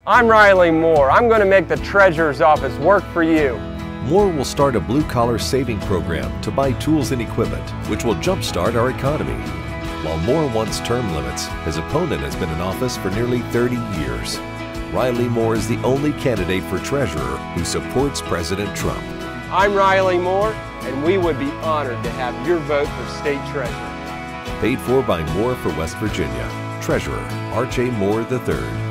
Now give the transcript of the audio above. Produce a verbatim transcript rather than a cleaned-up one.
I'm Riley Moore. I'm going to make the Treasurer's office work for you. Moore will start a blue-collar saving program to buy tools and equipment, which will jumpstart our economy. While Moore wants term limits, his opponent has been in office for nearly thirty years. Riley Moore is the only candidate for treasurer who supports President Trump. I'm Riley Moore, and we would be honored to have your vote for state treasurer. Paid for by Moore for West Virginia. Treasurer, R J Moore the third.